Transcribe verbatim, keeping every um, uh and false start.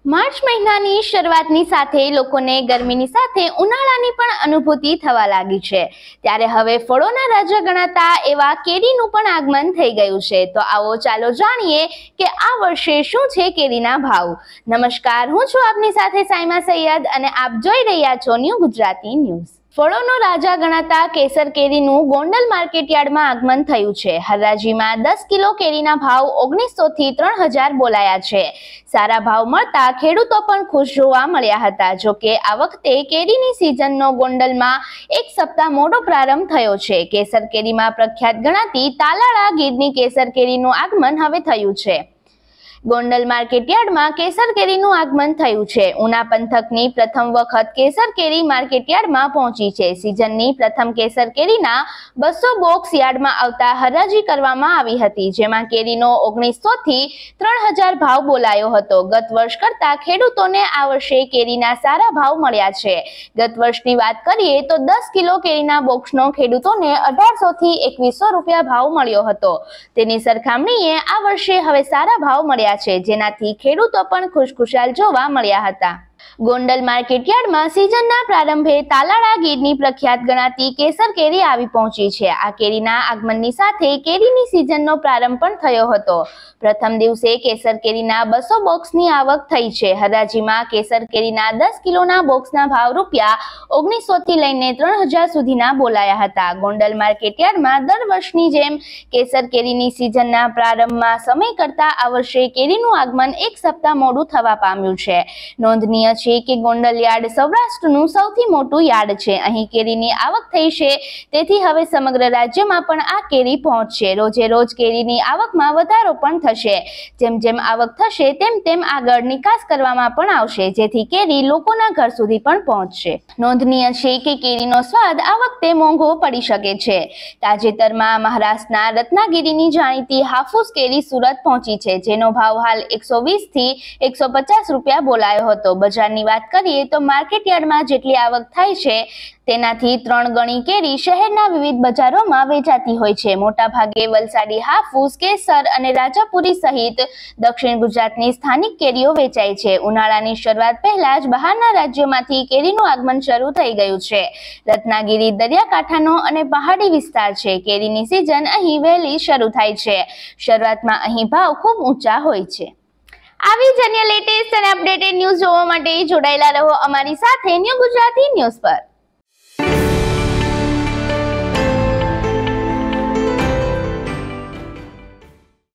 March મહિનાની શરૂઆતની સાથે લોકોને ગરમીની સાથે ઉનાળાની પણ અનુભૂતિ થવા લાગી છે। ત્યારે હવે ફળોના રાજા ગણાતા એવા કેરીનું પણ આગમન થઈ ગયું છે। તો આવો ચાલો જાણીએ કે આ વર્ષે શું છે કેરીના ભાવ। નમસ્કાર, હું છું આપની સાથે સાયમા સૈયદ અને આપ જોઈ રહ્યા છો ન્યૂ ગુજરાતી ન્યૂઝ। ફળોનો રાજા ગણાતા કેસર કેરીનું ગોંડલ માર્કેટયાર્ડમાં આગમન થયું છે। હરાજીમાં દસ કિલો કેરીના ભાવ ઓગણીસો થી ત્રણ હજાર બોલાયા છે। સારા ભાવ મળતા ખેડૂતો પણ ખુશ જોવા મળ્યા હતા। જો કે આ વખતે કેરીની સિઝનનો ગોંડલમાં એક સપ્તાહ મોડો પ્રારંભ થયો છે। કેસર કેરીમાં પ્રખ્યાત ગણાતી તાલાળા ગીરની કેસર કેરીનું આગમન હવે થયું છે। ગોંડલ માર્કેટયાર્ડમાં કેસર કેરીનું આગમન થયું છે। ઉના પંથકની પ્રથમ વખત કેસર કેરી માર્કેટયાર્ડમાં પહોંચી છે। સિઝનની પ્રથમ કેસર કેરીના બસો બોક્સ યાર્ડમાં આવતા હરાજી કરવામાં આવી હતી, જેમાં કેરીનો ઓગણીસો થી ત્રણ હજાર ભાવ બોલાયો હતો। ગત વર્ષ કરતા ખેડૂતોને આ વર્ષે કેરીના સારા ભાવ મળ્યા છે। ગત વર્ષની વાત કરીએ તો દસ કિલો કેરીના બોક્સનો ખેડૂતોને અઢારસો થી એકવીસો રૂપિયા ભાવ મળ્યો હતો। તેની સરખામણીએ આ વર્ષે હવે સારા ભાવ મળ્યા છે, જેનાથી ખેડૂતો પણ ખુશખુશાલ જોવા મળ્યા હતા। ગોંડલ માર્કેટયાર્ડમાં સિઝનના પ્રારંભે તાલાળા ગીરની પ્રખ્યાત ગણાતી કેસર કેરી આવી પહોંચી છે। આ કેરીના આગમનની સાથે કેરીની સિઝનનો પ્રારંભ પણ થયો હતો। પ્રથમ દિવસે કેસર કેરીના બસો બોક્સની આવક થઈ છે। હરાજીમાં કેસર કેરીના દસ કિલોના બોક્સના ભાવ રૂપિયા ઓગણીસો થી લઈને ત્રણ હજાર સુધીના બોલાયા હતા। ગોંડલ માર્કેટયાર્ડમાં દર વર્ષની જેમ કેસર કેરીની સિઝનના પ્રારંભમાં સમય કરતા આ વર્ષે કેરીનું આગમન એક સપ્તાહ મોડું થવા પામ્યું છે। નોંધનીય છે કે ગોંડલ યાર્ડ સૌરાષ્ટ્રનું સૌથી મોટું યાર્ડ છે। અહીં કેરીની આવક થઈ છે, તેથી હવે સમગ્ર રાજ્યમાં પણ આ કેરી પહોંચશે। રોજે રોજ કેરીની આવકમાં વધારો પણ થશે। જેમ જેમ આવક થશે તેમ તેમ આગળ નિકાસ કરવામાં પણ આવશે, જેથી કેરી લોકોના ઘર સુધી પણ પહોંચશે। નોંધનીય છે કે કેરીનો સ્વાદ આ વખતે મોંઘો પડી શકે છે। તાજેતરમાં મહારાષ્ટ્રના રત્નાગીરીની જાણીતી હાફૂસ કેરી સુરત પહોંચી છે, જેનો ભાવ હાલ એકસો વીસ થી એકસો પચાસ રૂપિયા બોલાયો હતો। બજારની વાત કરીએ તો માર્કેટયાર્ડમાં જેટલી આવક થાય છે તેનાથી ત્રણ ગણી કેરી શહેરના વિવિધ બજારોમાં વેચાતી હોય છે। મોટા ભાગે વલસાડી હાફૂસ, કેસર અને રાજાપુરી સહિત દક્ષિણ ગુજરાતની સ્થાનિક કેરીઓ વેચાય છે। ઉનાળાની શરૂઆત પહેલા જ બહારના રાજ્યોમાંથી કેરીનું આગમન શરૂ થઈ ગયું છે। રત્નાગીરી દરિયાકાંઠાનો અને પહાડી વિસ્તાર છે। કેરીની સિઝન અહીં વહેલી શરૂ થાય છે। શરૂઆતમાં અહીં ભાવ ખૂબ ઊંચા હોય છે। આવી જ અન્ય લેટેસ્ટ અને અપડેટેડ ન્યૂઝ જોવા માટે જોડાયેલા રહો અમારી સાથે ન્યૂ ગુજરાતી ન્યૂઝ પર।